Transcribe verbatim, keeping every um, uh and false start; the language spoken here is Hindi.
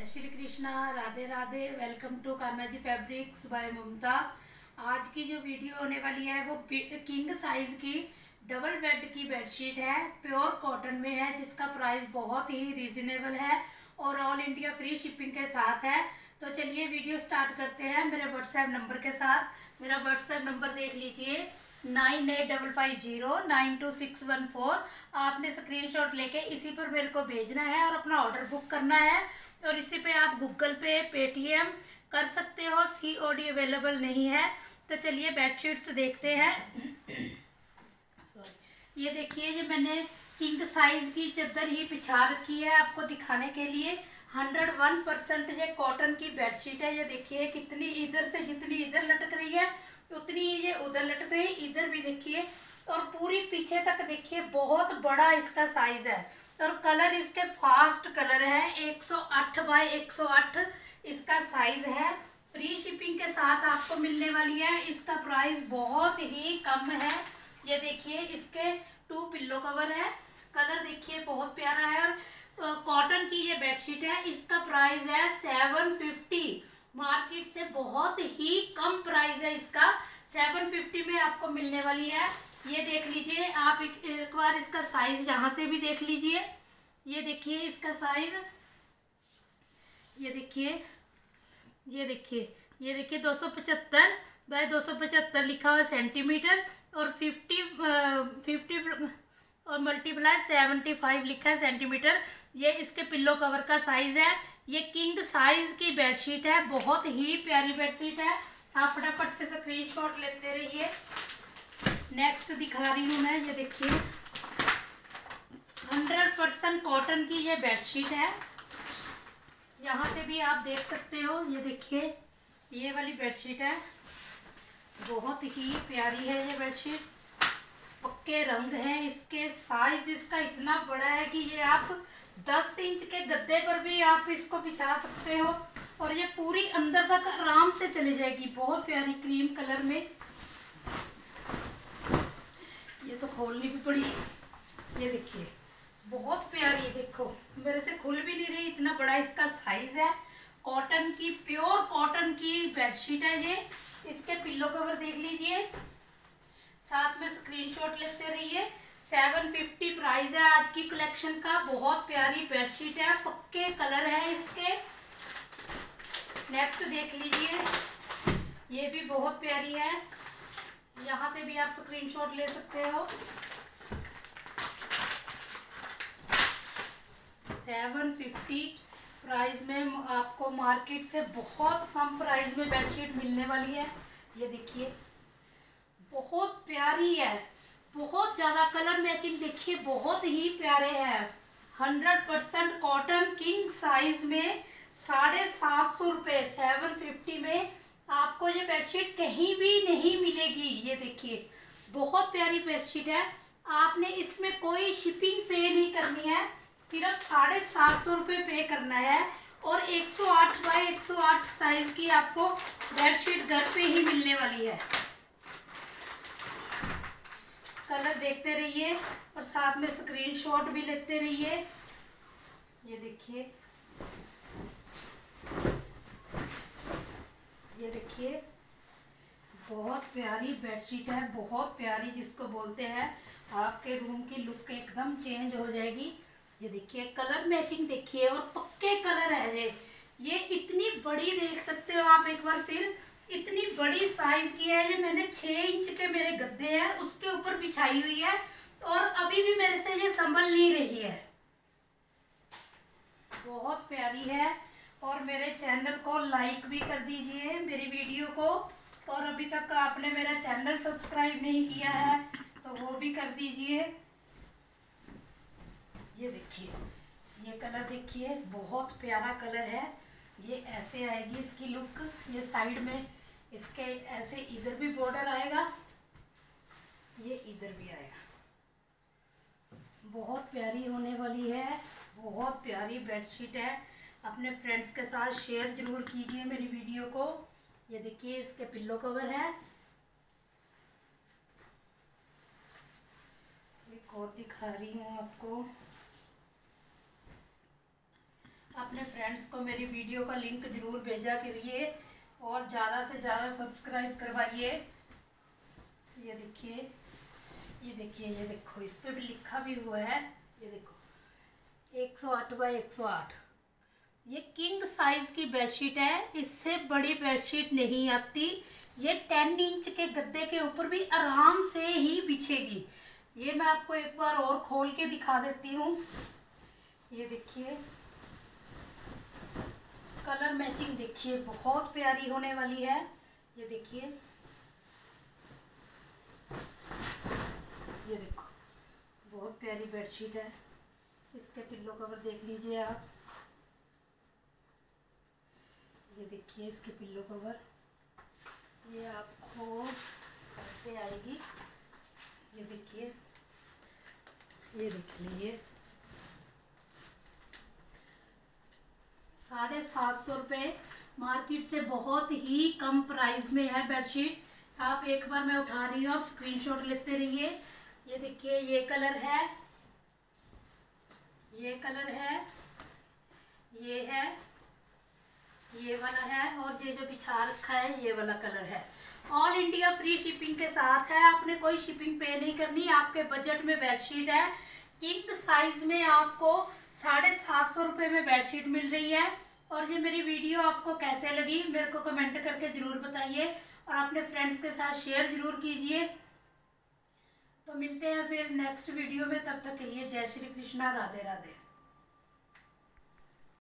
Shri Krishna, Radhe Radhe. Welcome to Kanhaji fabrics by Mamta. आज की जो वीडियो होने वाली है वो किंग साइज की डबल बेड की बेडशीट है, प्योर कॉटन में है, जिसका प्राइस बहुत ही रीजनेबल है और ऑल इंडिया फ्री शिपिंग के साथ है। तो चलिए वीडियो स्टार्ट करते हैं मेरे व्हाट्सएप नंबर के साथ। मेरा व्हाट्सएप नंबर देख लीजिए, nine eight double five zero nine two six one four. आपने स्क्रीनशॉट लेके इसी पर मेरे को भेजना है और अपना ऑर्डर बुक करना है। और इसी पे आप गूगल पे, पेटीएम कर सकते हो, सी ओ डी अवेलेबल नहीं है। तो चलिए बेडशीट्स देखते हैं। सॉरी, ये देखिए, ये मैंने किंग साइज की चादर ही बिछा रखी है आपको दिखाने के लिए। हंड्रेड वन परसेंट ये कॉटन की बेडशीट है। ये देखिए कितनी इधर से जितनी इधर लटक रही है उतनी ये उधर लटक रही है, इधर भी देखिए, और पूरी पीछे तक देखिए। बहुत बड़ा इसका साइज है और कलर इसके फास्ट कलर है। एक सौ आठ बाय एक सौ आठ इसका साइज है। फ्री शिपिंग के साथ आपको मिलने वाली है। इसका प्राइस बहुत ही कम है। ये देखिए, इसके टू पिल्लो कवर है। कलर देखिए बहुत प्यारा है और कॉटन की ये बेडशीट है। इसका प्राइस है सेवन फिफ्टी। मार्केट से बहुत ही कम प्राइस है इसका। सेवन फिफ्टी में आपको मिलने वाली है। ये देख लीजिए आप, एक, एक बार इसका साइज यहाँ से भी देख लीजिए। ये देखिए इसका साइज, ये देखिए, ये देखिए, ये देखिए दो सौ पचहत्तर बाय दो सौ पचहत्तर लिखा हुआ है सेंटीमीटर, और फिफ्टी फिफ्टी और मल्टीप्लाई सेवेंटी फाइव लिखा है सेंटीमीटर। ये इसके पिल्लो कवर का साइज है। ये किंग साइज की बेडशीट है, बहुत ही प्यारी बेडशीट है। आप फटाफट से स्क्रीनशॉट लेते रहिए। नेक्स्ट दिखा रही हूँ मैं। ये देखिए हंड्रेड परसेंट कॉटन की ये बेडशीट है। यहाँ से भी आप देख सकते हो। ये देखिए, ये वाली बेडशीट है, बहुत ही प्यारी है ये बेडशीट। पक्के रंग हैं इसके। साइज इसका इतना बड़ा है कि ये आप दस इंच के गद्दे पर भी आप इसको बिछा सकते हो और ये पूरी अंदर तक आराम से चली जाएगी। बहुत प्यारी क्रीम कलर में। ये तो खोलनी भी पड़ी। ये देखिए बहुत प्यारी, देखो मेरे से खुल भी नहीं रही, इतना बड़ा इसका साइज है। कॉटन की, प्योर कॉटन की बेडशीट है ये। इसके पिल्लो कवर देख लीजिए, साथ में स्क्रीनशॉट लेते रहिए। सेवन फिफ्टी प्राइस है आज की कलेक्शन का। बहुत प्यारी बेडशीट है, पक्के कलर है इसके। नेक्स्ट देख लीजिए, ये भी बहुत प्यारी है। यहाँ से भी आप स्क्रीनशॉट ले सकते हो। सेवन फिफ्टी प्राइस में आपको मार्केट से बहुत कम प्राइस में बेडशीट मिलने वाली है। ये देखिए बहुत प्यारी है, बहुत ज़्यादा कलर मैचिंग देखिए, बहुत ही प्यारे हैं। Hundred percent cotton king size में साढ़े सात सौ रुपये, सेवन फिफ्टी में आपको ये बेडशीट कहीं भी नहीं मिलेगी। ये देखिए बहुत प्यारी बेडशीट है। आपने इसमें कोई शिपिंग पे नहीं करनी है, सिर्फ साढ़े सात सौ रुपये पे करना है। और एक सौ आठ बाई एक सौ आठ साइज की आपको बेडशीट घर पे ही मिलने वाली है। कलर देखते रहिए और साथ में स्क्रीनशॉट भी लेते रहिए। ये देखिए, ये देखिए बहुत प्यारी बेडशीट है, बहुत प्यारी, जिसको बोलते हैं आपके रूम की लुक एकदम चेंज हो जाएगी। ये देखिए कलर मैचिंग देखिए, और पक्के कलर है ये। ये इतनी बड़ी देख सकते हो आप एक बार फिर, इतनी बड़ी साइज की है। ये मैंने छः इंच के मेरे गद्दे हैं उसके ऊपर बिछाई हुई है और अभी भी मेरे से ये संभल नहीं रही है। बहुत प्यारी है। और मेरे चैनल को लाइक भी कर दीजिए मेरी वीडियो को, और अभी तक आपने मेरा चैनल सब्सक्राइब नहीं किया है तो वो भी कर दीजिए। ये देखिए, ये कलर देखिए, बहुत प्यारा कलर है। ये ऐसे आएगी इसकी लुक। ये साइड में इसके ऐसे इधर भी बॉर्डर आएगा, ये इधर भी आएगा। बहुत प्यारी होने वाली है, बहुत प्यारी बेडशीट है। अपने फ्रेंड्स के साथ शेयर जरूर कीजिए मेरी वीडियो को। ये देखिए इसके पिल्लो कवर है। एक और दिखा रही हूँ आपको। अपने फ्रेंड्स को मेरी वीडियो का लिंक ज़रूर भेजा करिए और ज़्यादा से ज़्यादा सब्सक्राइब करवाइए। ये देखिए, ये देखिए, ये देखो, इस पे भी लिखा भी हुआ है, ये देखो एक सौ आठ बाई एक सौ आठ। ये किंग साइज की बेडशीट है, इससे बड़ी बेडशीट नहीं आती। ये टेन इंच के गद्दे के ऊपर भी आराम से ही बिछेगी। ये मैं आपको एक बार और खोल के दिखा देती हूँ। ये देखिए, कलर मैचिंग देखिए, बहुत प्यारी होने वाली है। ये देखिए, ये देखो, बहुत प्यारी बेडशीट है। इसके पिल्लो कवर देख लीजिए आप। ये देखिए इसके पिल्लो कवर, ये आपको ऐसे आएगी। ये देखिए, ये देख लीजिए, साढ़े सात सौ रुपये मार्केट से बहुत ही कम प्राइस में है बेडशीट। आप एक बार मैं उठा रही हूँ, आप स्क्रीनशॉट लेते रहिए। ये देखिए, ये कलर है, ये कलर है, ये है, ये वाला है, और ये जो बिछा रखा है ये वाला कलर है। ऑल इंडिया फ्री शिपिंग के साथ है, आपने कोई शिपिंग पे नहीं करनी। आपके बजट में बेडशीट है, किंग साइज में आपको साढ़े सात सौ रुपये में बेडशीट मिल रही है। और ये मेरी वीडियो आपको कैसे लगी मेरे को कमेंट करके ज़रूर बताइए और अपने फ्रेंड्स के साथ शेयर ज़रूर कीजिए। तो मिलते हैं फिर नेक्स्ट वीडियो में, तब तक के लिए जय श्री कृष्णा, राधे राधे।